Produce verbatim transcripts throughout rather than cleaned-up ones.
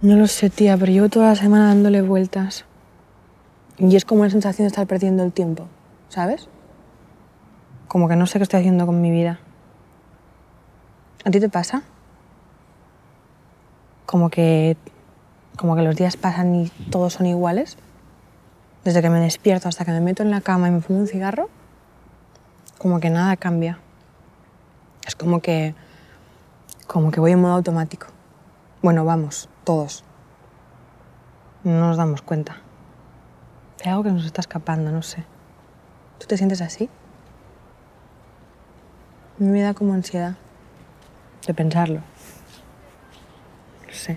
No lo sé, tía, pero llevo toda la semana dándole vueltas. Y es como una sensación de estar perdiendo el tiempo, ¿sabes? Como que no sé qué estoy haciendo con mi vida. ¿A ti te pasa? Como que, como que los días pasan y todos son iguales. Desde que me despierto hasta que me meto en la cama y me fumo un cigarro, como que nada cambia. Es como que, como que voy en modo automático. Bueno, vamos, todos. No nos damos cuenta. Hay algo que nos está escapando, no sé. ¿Tú te sientes así? A mí me da como ansiedad de pensarlo. No sé.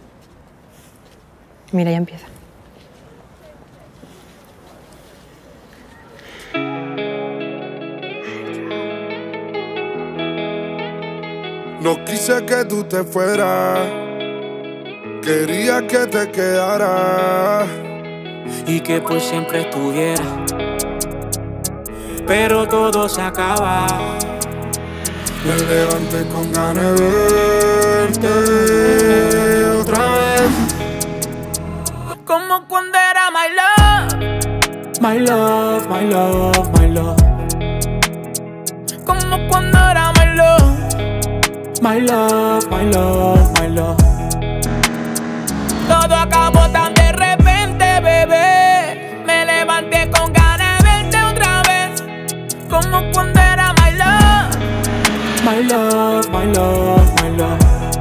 Mira, ya empieza. No quise que tú te fueras, quería que te quedaras y que por siempre estuviera, pero todo se acaba. Me levanté con ganas de verte otra vez, como cuando era my love, my love, my love, my love. Como cuando era my love, my love, my love, my love. Todo acabó tan de repente, bebé. Me levanté con ganas de verte otra vez, como cuando era my love, my love, my love, my love.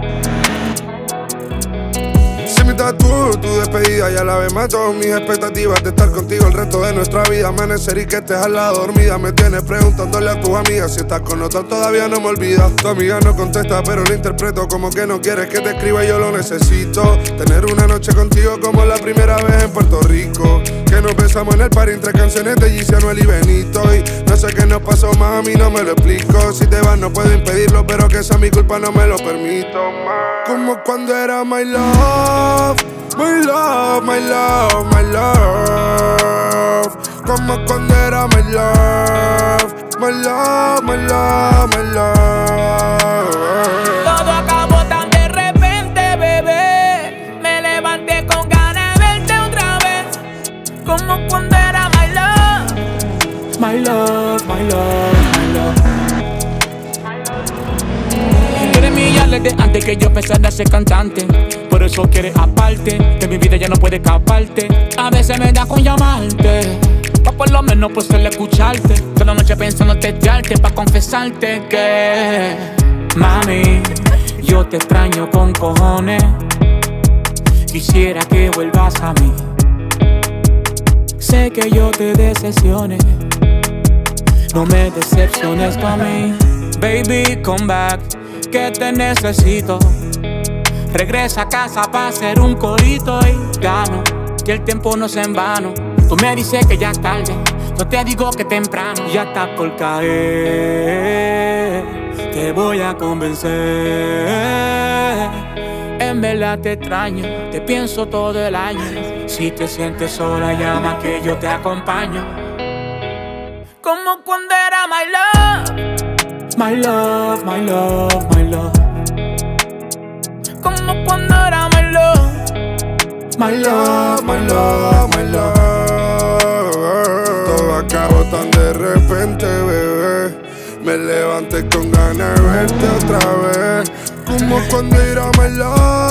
Si mi tatu, tu despedida ya la vez mató mis expectativas de estar contigo el resto de nuestra vida. Amanecer y que estés al lado dormida. Me tienes preguntándole a tus amigas si estás con otro, todavía no me olvidas. Tu amiga no contesta pero lo interpreto como que no quieres que te escriba y yo lo necesito. Tener una noche contigo como la primera vez en Puerto Rico, que nos besamos en el party entre canciones de Gigi, Anuel y Benito. Y no sé qué nos pasó, mami, no me lo explico. Si te vas no puedo impedirlo, pero que sea mi culpa no me lo permito más. Como cuando era my love, my love, my love, my love. Como cuando era my love, my love, my love, my love. Todo acabó tan de repente, bebé. Me levanté con ganas de verte otra vez, como cuando era my love, my love, my love, my love. Quieres millarles de antes que yo pensara ser cantante, por eso quieres aparte, que mi vida ya no puede escaparte. A veces me da con llamarte, pa' por lo menos por solo escucharte. Toda la noche pensando testearte, pa' confesarte que mami, yo te extraño con cojones. Quisiera que vuelvas a mí. Sé que yo te decepcioné, no me decepciones pa' mí. Baby, come back, que te necesito. Regresa a casa pa' hacer un corito y gano, que el tiempo no es en vano. Tú me dices que ya es tarde, yo te digo que temprano. Ya está por caer, te voy a convencer. En verdad te extraño, te pienso todo el año. Si te sientes sola, llama que yo te acompaño. Como cuando era my love, my love, my love, my love. Como cuando era my love, my love, my love, my love. Todo acabó tan de repente, bebé. Me levanté con ganas de verte otra vez, como cuando era my love.